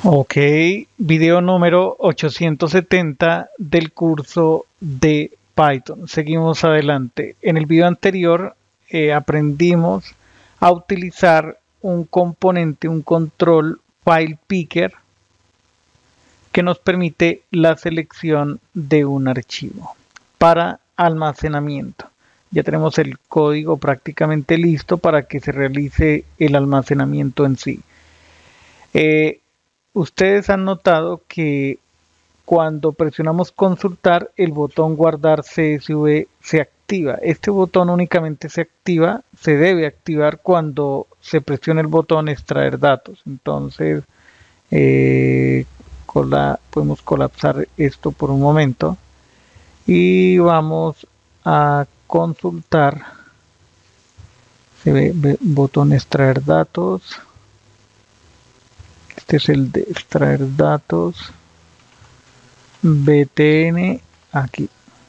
Ok, video número 870 del curso de Python. Seguimos adelante. En el video anterior aprendimos a utilizar un componente, un control file picker que nos permite la selección de un archivo para almacenamiento. Ya tenemos el código prácticamente listo para que se realice el almacenamiento en sí. Eh, Ustedes han notado que cuando presionamos consultar, el botón guardar CSV se activa. Este botón únicamente se activa, se debe activar cuando se presiona el botón extraer datos. Entonces, eh, podemos colapsar esto por un momento y vamos a consultar. Se ve botón extraer datos. Este es el de extraer datos. BTN aquí.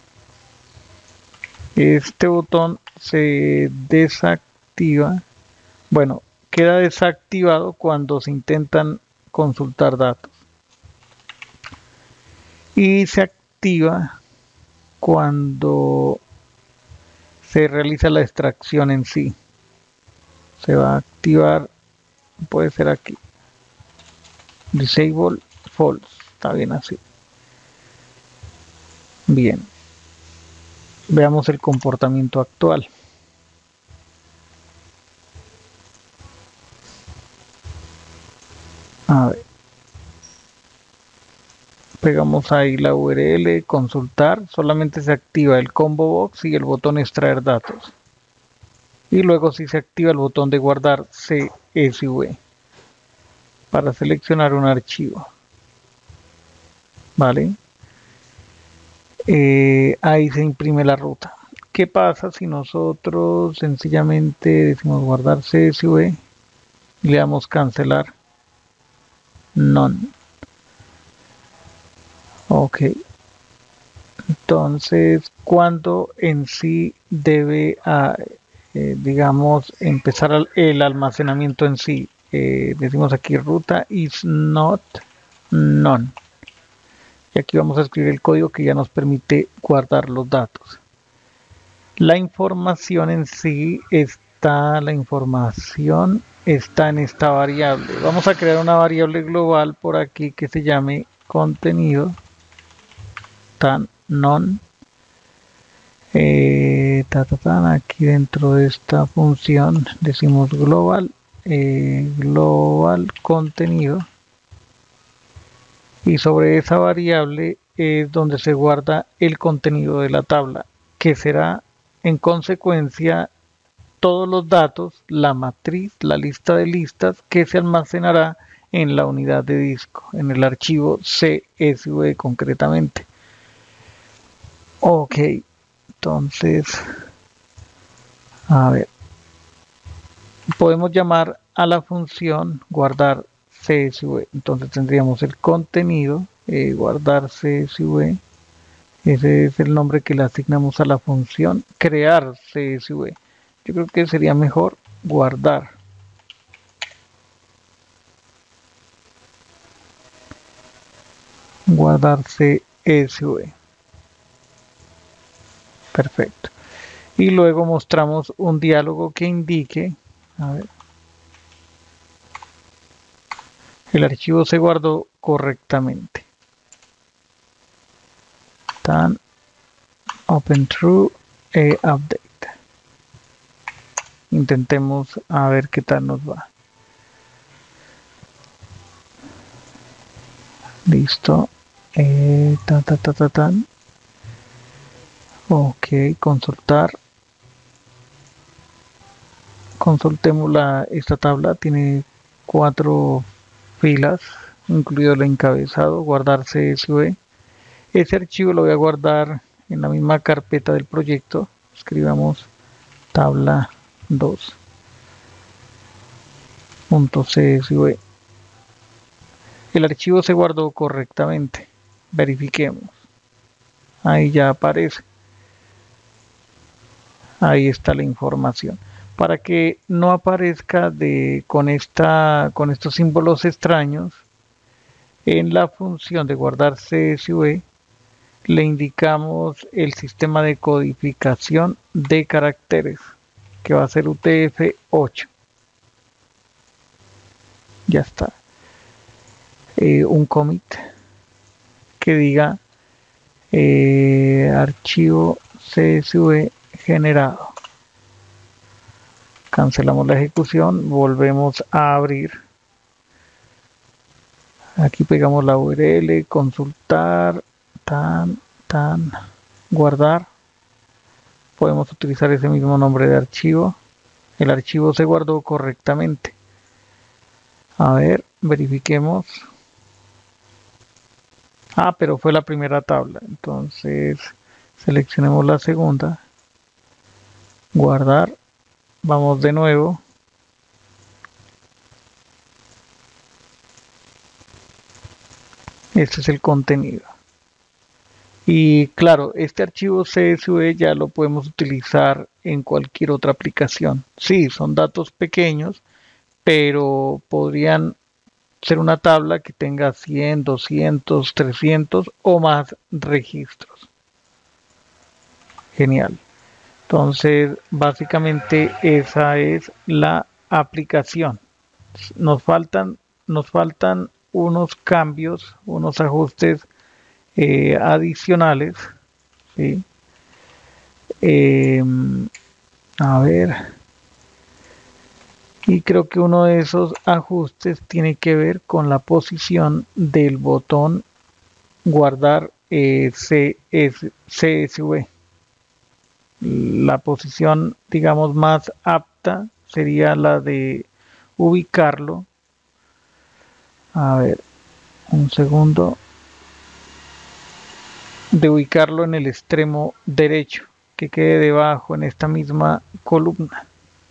Este botón se desactiva. Bueno, queda desactivado cuando se intentan consultar datos. Y se activa cuando se realiza la extracción en sí. Se va a activar, puede ser aquí. Disable false. Está bien así. Bien. Veamos el comportamiento actual. A ver. Pegamos ahí la URL, consultar, solamente se activa el combo box y el botón extraer datos. Y luego sí se activa el botón de guardar CSV para seleccionar un archivo. ¿Vale? Ahí se imprime la ruta. ¿Qué pasa si nosotros sencillamente decimos guardar CSV y le damos cancelar? None. Ok. Entonces, ¿cuándo en sí debe, digamos, empezar el almacenamiento en sí? Decimos aquí ruta is not none. Y aquí vamos a escribir el código que ya nos permite guardar los datos. La información en sí la información está en esta variable. Vamos a crear una variable global por aquí que se llame contenido tan non. Aquí dentro de esta función decimos global contenido, y sobre esa variable es donde se guarda el contenido de la tabla, que será en consecuencia todos los datos, la matriz, la lista de listas que se almacenará en la unidad de disco, en el archivo CSV concretamente. Ok, entonces, a ver, podemos llamar a la función guardar CSV. Entonces tendríamos el contenido, guardar CSV. Ese es el nombre que le asignamos a la función crear CSV. Yo creo que sería mejor guardar. Guardar CSV. Perfecto. Y luego mostramos un diálogo que indique, a ver, el archivo se guardó correctamente. Tan open true update. Intentemos a ver qué tal nos va. Listo. Tan. Ok, consultar. Consultemos esta tabla. Tiene 4 filas, incluido el encabezado. Guardar CSV. Ese archivo lo voy a guardar en la misma carpeta del proyecto. Escribamos tabla 2.csv. El archivo se guardó correctamente. Verifiquemos. Ahí ya aparece. Ahí está la información. Para que no aparezca con estos símbolos extraños, En la función de guardar CSV le indicamos el sistema de codificación de caracteres, que va a ser UTF-8. Ya está. Un commit que diga archivo CSV generado. Cancelamos la ejecución, volvemos a abrir. Aquí pegamos la URL, consultar, guardar. Podemos utilizar ese mismo nombre de archivo. El archivo se guardó correctamente. A ver, verifiquemos. Pero fue la primera tabla. Entonces, seleccionemos la segunda. Guardar. Vamos de nuevo. Este es el contenido. Y claro, este archivo CSV ya lo podemos utilizar en cualquier otra aplicación. Sí, son datos pequeños, pero podrían ser una tabla que tenga 100, 200, 300 o más registros. Genial. Entonces, básicamente esa es la aplicación. Nos faltan unos cambios, unos ajustes adicionales. ¿Sí? A ver. Y creo que uno de esos ajustes tiene que ver con la posición del botón guardar CSV. La posición, digamos, más apta sería la de ubicarlo. A ver, un segundo. De ubicarlo en el extremo derecho, que quede debajo en esta misma columna,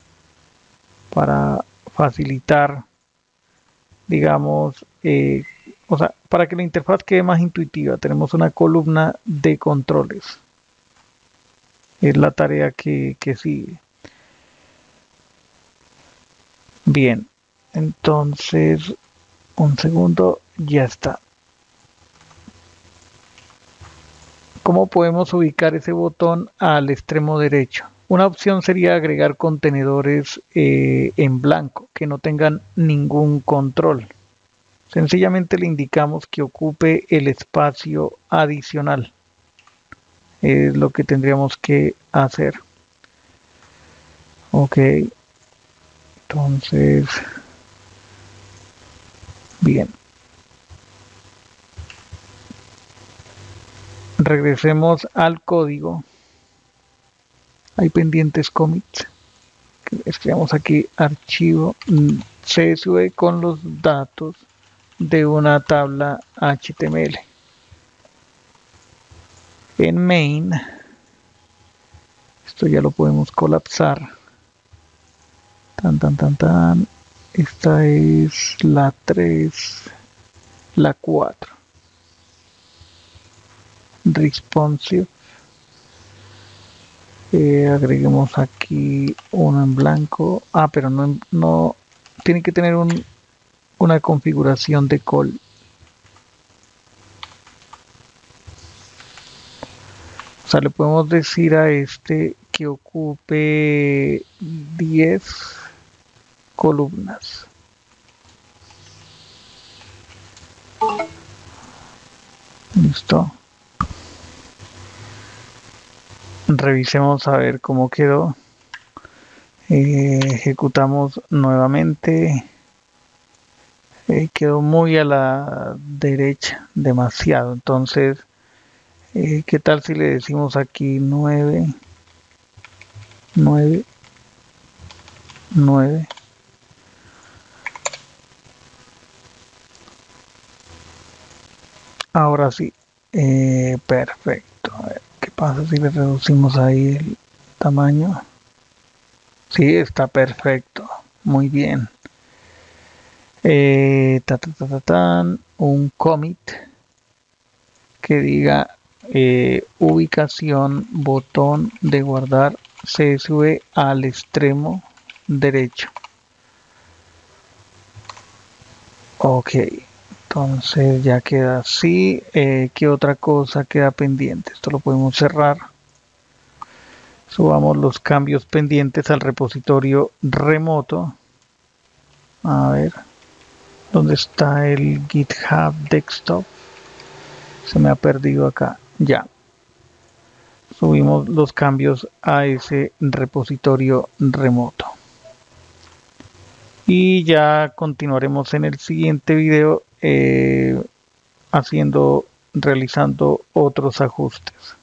para facilitar, digamos, o sea, para que la interfaz quede más intuitiva. Tenemos una columna de controles. Es la tarea que sigue. Bien, entonces, un segundo, ya está. ¿Cómo podemos ubicar ese botón al extremo derecho? Una opción sería agregar contenedores en blanco, que no tengan ningún control. Sencillamente le indicamos que ocupe el espacio adicional. Es lo que tendríamos que hacer. Ok. Entonces, bien. Regresemos al código. Hay pendientes commits. Escribamos aquí archivo CSV con los datos de una tabla HTML. En main, esto ya lo podemos colapsar. Esta es la 3, la 4. Responsive. Agreguemos aquí uno en blanco. Pero no tiene que tener una configuración de call. O sea, le podemos decir a este que ocupe 10 columnas. Listo. Revisemos a ver cómo quedó. Ejecutamos nuevamente. Quedó muy a la derecha, demasiado. Entonces, ¿qué tal si le decimos aquí 9, 9, 9? Ahora sí, perfecto. A ver, ¿qué pasa si le reducimos ahí el tamaño? Sí, está perfecto. Muy bien. Un commit que diga ubicación botón de guardar CSV al extremo derecho. Ok, Entonces ya queda así. ¿Qué otra cosa queda pendiente? Esto lo podemos cerrar. Subamos los cambios pendientes al repositorio remoto. A ver, ¿dónde está el GitHub Desktop? Se me ha perdido acá. Ya. Subimos los cambios a ese repositorio remoto. Y ya continuaremos en el siguiente video realizando otros ajustes.